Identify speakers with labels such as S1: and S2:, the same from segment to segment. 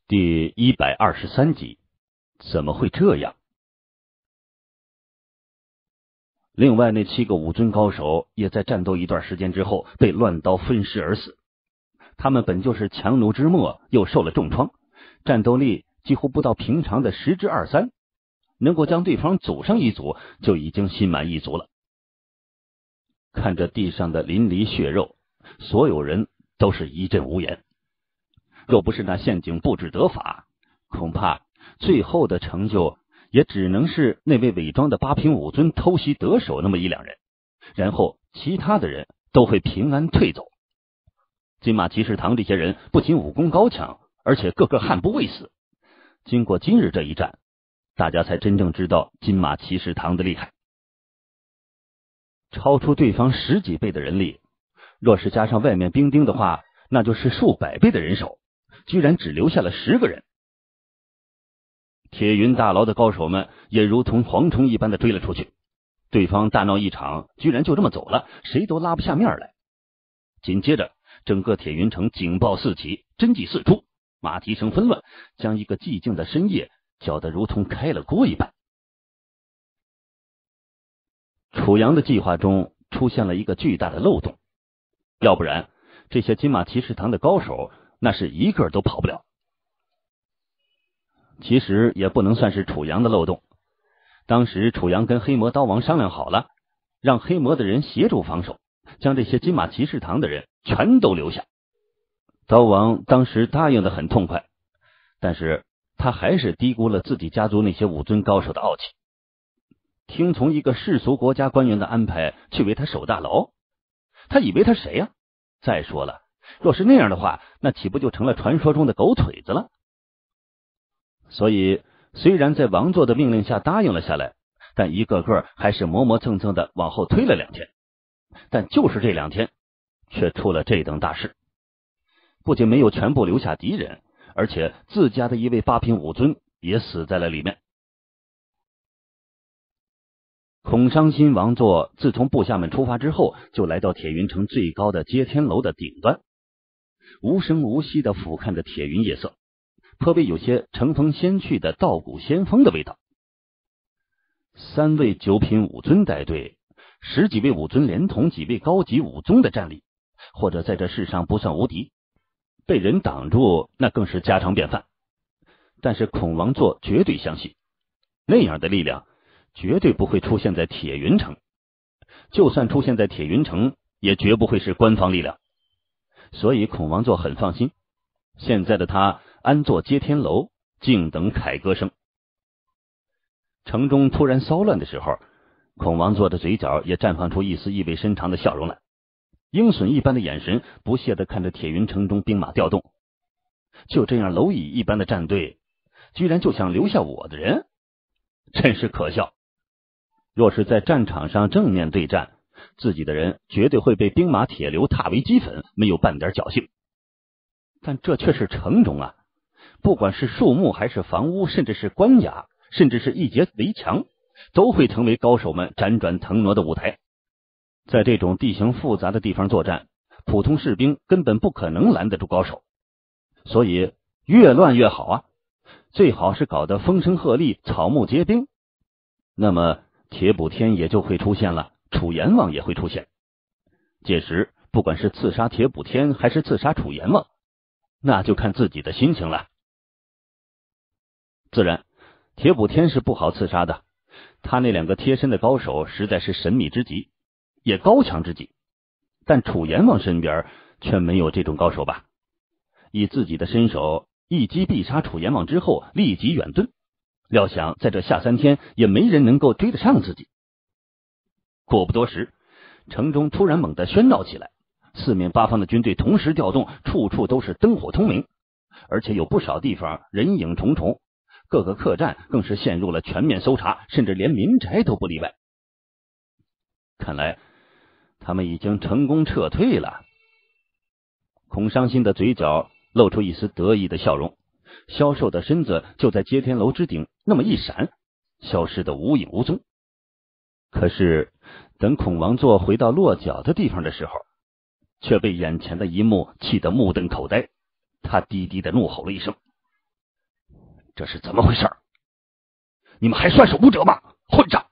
S1: 第123集，怎么会这样？另外那7个武尊高手也在战斗一段时间之后被乱刀分尸而死。他们本就是强弩之末，又受了重创，战斗力几乎不到平常的2/3，能够将对方组上一组就已经心满意足了。看着地上的淋漓血肉，所有人都是一阵无言。若不是那陷阱布置得法，恐怕最后的成就也只能是那位伪装的8品武尊偷袭得手那么1-2人，然后其他的人都会平安退走。金马骑士堂这些人不仅武功高强，而且个个悍不畏死。经过今日这一战，大家才真正知道金马骑士堂的厉害。超出对方10几倍的人力，若是加上外面兵丁的话，那就是数百倍的人手，居然只留下了10个人。铁云大牢的高手们也如同蝗虫一般的追了出去，对方大闹一场，居然就这么走了，谁都拉不下面来。紧接着整个铁云城警报四起，侦缉四出，马蹄声纷乱，将一个寂静的深夜搅得如同开了锅一般。楚阳的计划中出现了一个巨大的漏洞，要不然这些金马骑士堂的高手那是一个都跑不了。其实也不能算是楚阳的漏洞，当时楚阳跟黑魔刀王商量好了，让黑魔的人协助防守，将这些金马骑士堂的人全都留下。刀王当时答应得很痛快，但是他还是低估了自己家族那些武尊高手的傲气，听从一个世俗国家官员的安排去为他守大牢，他以为他谁呀？再说了，若是那样的话，那岂不就成了传说中的狗腿子了？所以虽然在王座的命令下答应了下来，但一个个还是磨磨蹭蹭的往后推了2天。但就是这2天却出了这等大事，不仅没有全部留下敌人，而且自家的一位8品武尊也死在了里面。孔伤心王座自从部下们出发之后，就来到铁云城最高的接天楼的顶端，无声无息地俯瞰着铁云夜色，颇为有些乘风仙去的道骨仙风的味道。3位9品武尊带队，10几位武尊连同几位高级武宗的战力，或者在这世上不算无敌，被人挡住那更是家常便饭。但是孔王座绝对相信，那样的力量绝对不会出现在铁云城，就算出现在铁云城，也绝不会是官方力量。所以孔王座很放心，现在的他安坐接天楼，静等凯歌声。城中突然骚乱的时候，孔王座的嘴角也绽放出一丝意味深长的笑容来，鹰隼一般的眼神不屑地看着铁云城中兵马调动。就这样蝼蚁一般的战队，居然就想留下我的人，真是可笑。若是在战场上正面对战，自己的人绝对会被兵马铁流踏为齑粉，没有半点侥幸。但这却是城中啊，不管是树木还是房屋，甚至是关衙，甚至是一节围墙，都会成为高手们辗转腾挪的舞台。在这种地形复杂的地方作战，普通士兵根本不可能拦得住高手，所以越乱越好啊，最好是搞得风声鹤唳，草木皆兵。那么铁补天也就会出现了，楚阎王也会出现。届时不管是刺杀铁补天还是刺杀楚阎王，那就看自己的心情了。自然铁补天是不好刺杀的，他那2个贴身的高手实在是神秘之极，也高强之极，但楚阎王身边却没有这种高手吧？以自己的身手一击必杀楚阎王之后立即远遁，料想在这下3天也没人能够追得上自己。过不多时，城中突然猛地喧闹起来，四面八方的军队同时调动，处处都是灯火通明，而且有不少地方人影重重，各个客栈更是陷入了全面搜查，甚至连民宅都不例外。看来他们已经成功撤退了。孔伤心的嘴角露出一丝得意的笑容，消瘦的身子就在接天楼之顶那么一闪，消失得无影无踪。可是等孔王座回到落脚的地方的时候，却被眼前的一幕气得目瞪口呆。他低低的怒吼了一声， 这是怎么回事？你们还算是武者吗？混账！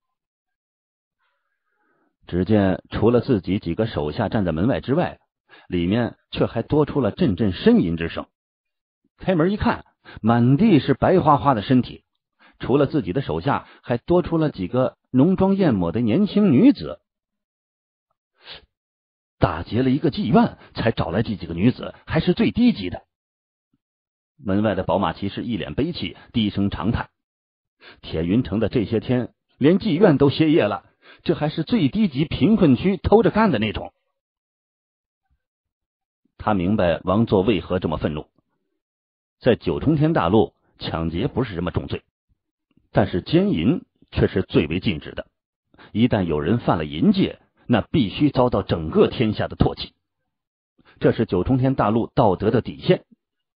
S1: 只见除了自己几个手下站在门外之外，里面却还多出了阵阵呻吟之声。开门一看，满地是白花花的身体，除了自己的手下，还多出了几个浓妆艳抹的年轻女子。打劫了一个妓院，才找来这几个女子，还是最低级的。门外的宝马骑士一脸悲戚，低声长叹：铁云城的这些天，连妓院都歇业了，这还是最低级贫困区偷着干的那种。他明白王座为何这么愤怒。在九重天大陆，抢劫不是什么重罪，但是奸淫却是最为禁止的。一旦有人犯了淫戒，那必须遭到整个天下的唾弃。这是九重天大陆道德的底线。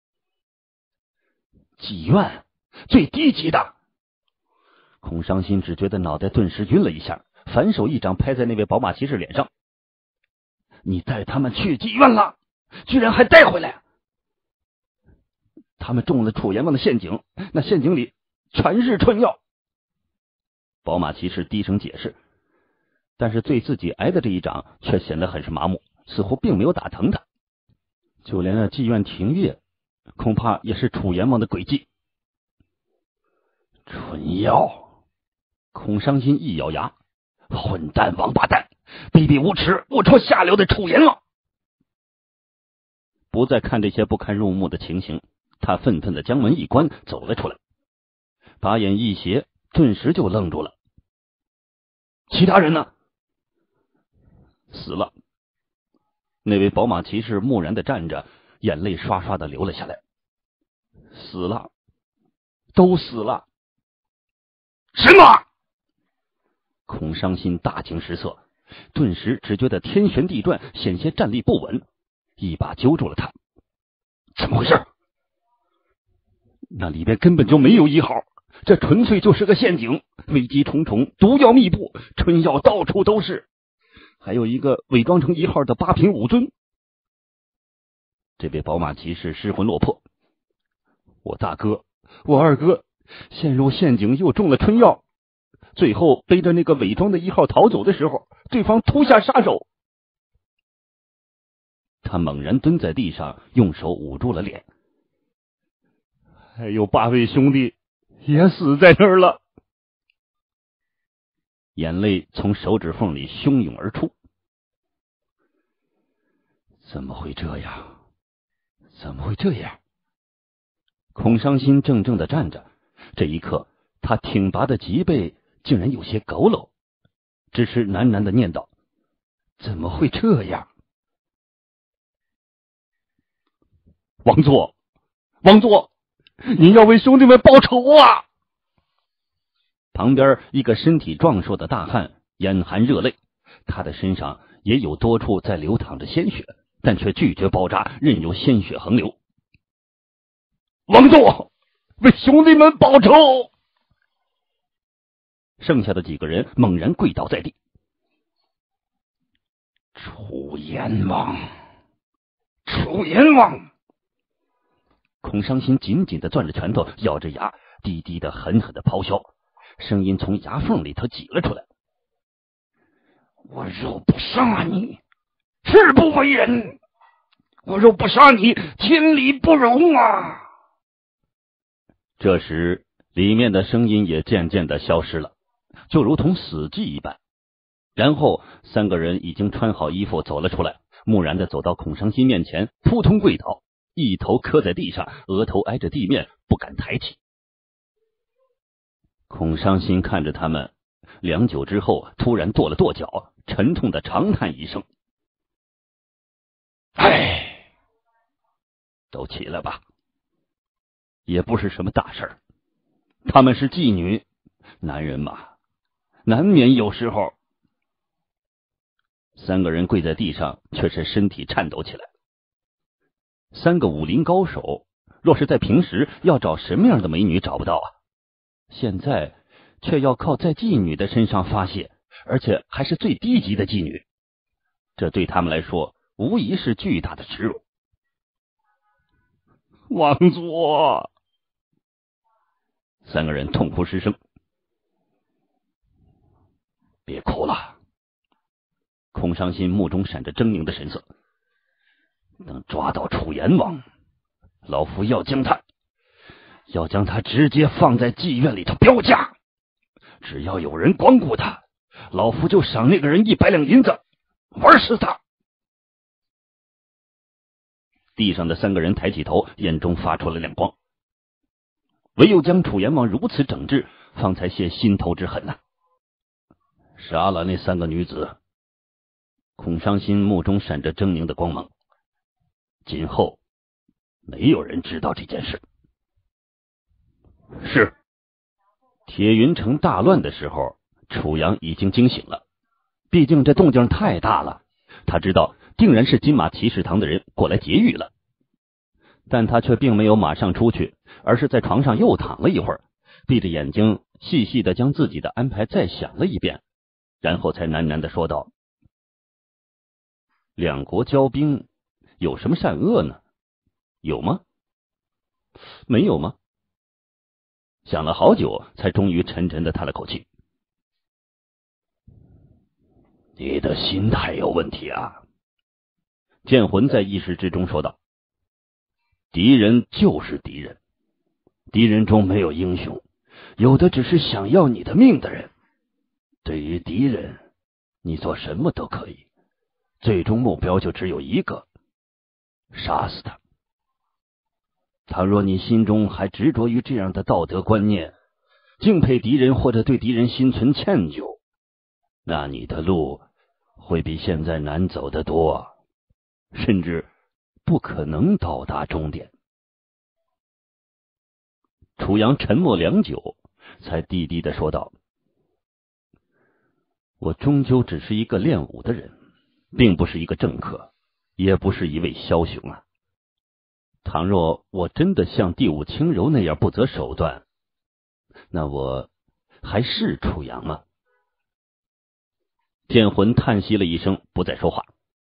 S1: 妓院，最低级的。孔伤心只觉得脑袋顿时晕了一下，反手一掌拍在那位宝马骑士脸上：你带他们去妓院了，居然还带回来！他们中了楚阎王的陷阱，那陷阱里全是春药。宝马骑士低声解释，但是对自己挨的这一掌却显得很是麻木，似乎并没有打疼他。就连那妓院停业，恐怕也是楚阎王的诡计。春药！孔伤心一咬牙：混蛋王八蛋，卑鄙无耻，龌龊下流的楚阎王！不再看这些不堪入目的情形，他愤愤地将门一关，走了出来，把眼一斜，顿时就愣住了。其他人呢？死了。那位宝马骑士木然地站着，眼泪刷刷地流了下来。死了，都死了。什么？孔伤心大惊失色，顿时只觉得天旋地转，险些站立不稳，一把揪住了他。怎么回事？那里边根本就没有1号，这纯粹就是个陷阱，危机重重，毒药密布，春药到处都是，还有一个伪装成1号的八品武尊。这位宝马骑士失魂落魄，我大哥，我二哥陷入陷阱，又中了春药，最后背着那个伪装的1号逃走的时候，对方突下杀手。他猛然蹲在地上，用手捂住了脸。还有8位兄弟也死在这儿了。眼泪从手指缝里汹涌而出。怎么会这样？怎么会这样？孔伤心怔怔地站着，这一刻他挺拔的脊背竟然有些佝偻，只是喃喃地念道：怎么会这样？王座，王座，您要为兄弟们报仇啊！旁边一个身体壮硕的大汉眼含热泪，他的身上也有多处在流淌着鲜血，但却拒绝包扎，任由鲜血横流。王座，为兄弟们报仇！剩下的几个人猛然跪倒在地。楚阎王，楚阎王！孔伤心紧紧地攥着拳头，咬着牙，低低的狠狠地咆哮，声音从牙缝里头挤了出来：我若不杀你，誓不为人！我若不杀你，天理不容啊！这时里面的声音也渐渐的消失了，就如同死寂一般。然后3个人已经穿好衣服走了出来，木然的走到孔伤心面前，扑通跪倒，一头磕在地上，额头挨着地面，不敢抬起。孔伤心看着他们，良久之后突然跺了跺脚，沉痛的长叹一声：唉，都起来吧，也不是什么大事儿。他们是妓女，男人嘛，难免有时候。3个人跪在地上，却是身体颤抖起来。3个武林高手，若是在平时，要找什么样的美女找不到啊？现在却要靠在妓女的身上发泄，而且还是最低级的妓女，这对他们来说无疑是巨大的耻辱。王座， 三个人痛哭失声。别哭了，孔尚新目中闪着狰狞的神色。等抓到楚阎王，老夫要将他直接放在妓院里头标价，只要有人光顾他，老夫就赏那个人100两银子，玩死他。地上的三个人抬起头，眼中发出了亮光。唯有将楚阎王如此整治，方才泄心头之恨呐。杀了那3个女子。孔尚新目中闪着狰狞的光芒。今后没有人知道这件事。是。铁云城大乱的时候，楚阳已经惊醒了，毕竟这动静太大了，他知道定然是金马骑士堂的人过来劫狱了。但他却并没有马上出去，而是在床上又躺了一会儿，闭着眼睛细细的将自己的安排再想了一遍，然后才喃喃的说道：两国交兵有什么善恶呢？有吗？没有吗？想了好久，才终于沉沉的叹了口气。你的心态有问题啊。剑魂在意识之中说道。敌人就是敌人，敌人中没有英雄，有的只是想要你的命的人。对于敌人，你做什么都可以，最终目标就只有一个，杀死他。倘若你心中还执着于这样的道德观念，敬佩敌人或者对敌人心存歉疚，那你的路会比现在难走得多，甚至不可能到达终点。楚阳沉默良久，才低低的说道：我终究只是一个练武的人，并不是一个政客，也不是一位枭雄啊。倘若我真的像第五轻柔那样不择手段，那我还是楚阳吗？剑魂叹息了一声，不再说话。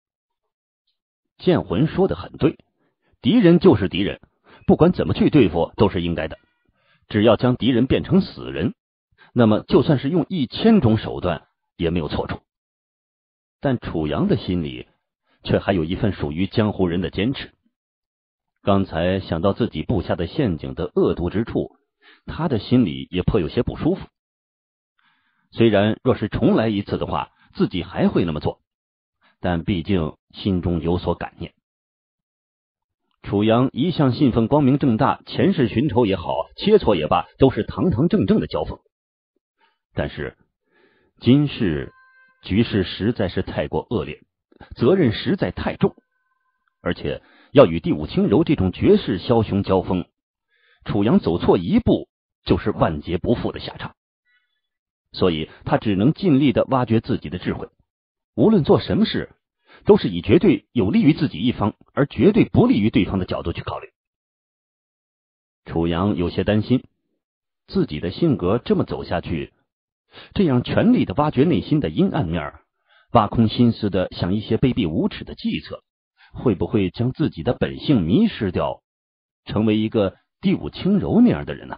S1: 剑魂说的很对，敌人就是敌人，不管怎么去对付都是应该的。只要将敌人变成死人，那么就算是用1000种手段也没有错处。但楚阳的心里却还有一份属于江湖人的坚持。刚才想到自己布下的陷阱的恶毒之处，他的心里也颇有些不舒服。虽然若是重来一次的话，自己还会那么做，但毕竟心中有所感念。楚阳一向信奉光明正大，前世寻仇也好，切磋也罢，都是堂堂正正的交锋。但是今世局势实在是太过恶劣，责任实在太重，而且要与第五轻柔这种绝世枭雄交锋，楚阳走错一步就是万劫不复的下场。所以他只能尽力的挖掘自己的智慧，无论做什么事都是以绝对有利于自己一方而绝对不利于对方的角度去考虑。楚阳有些担心，自己的性格这么走下去，这样全力的挖掘内心的阴暗面，挖空心思的想一些卑鄙无耻的计策，会不会将自己的本性迷失掉，成为一个第五轻柔那样的人呢？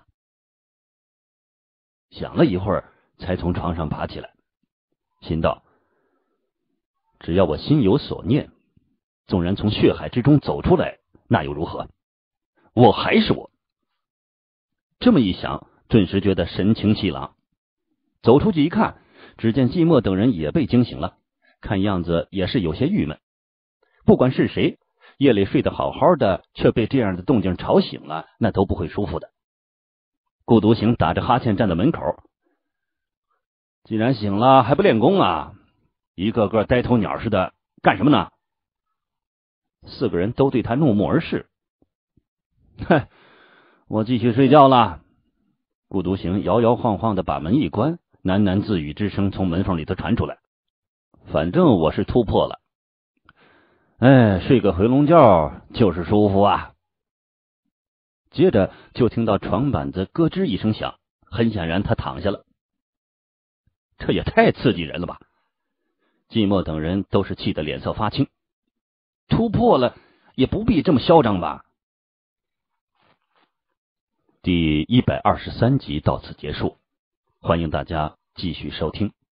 S1: 想了一会儿，才从床上爬起来，心道：只要我心有所念，纵然从血海之中走出来，那又如何？我还是我。这么一想，顿时觉得神清气朗。走出去一看，只见寂寞等人也被惊醒了，看样子也是有些郁闷。不管是谁，夜里睡得好好的，却被这样的动静吵醒了，那都不会舒服的。顾独行打着哈欠站在门口，既然醒了还不练功啊？一个个呆头鸟似的，干什么呢？4个人都对他怒目而视。哼，我继续睡觉了。顾独行摇摇晃晃的把门一关，喃喃自语之声从门缝里头传出来。反正我是突破了，睡个回笼觉就是舒服啊。接着就听到床板子咯吱一声响，很显然他躺下了。这也太刺激人了吧！寂寞等人都是气得脸色发青。突破了也不必这么嚣张吧？ 第123集到此结束，欢迎大家继续收听。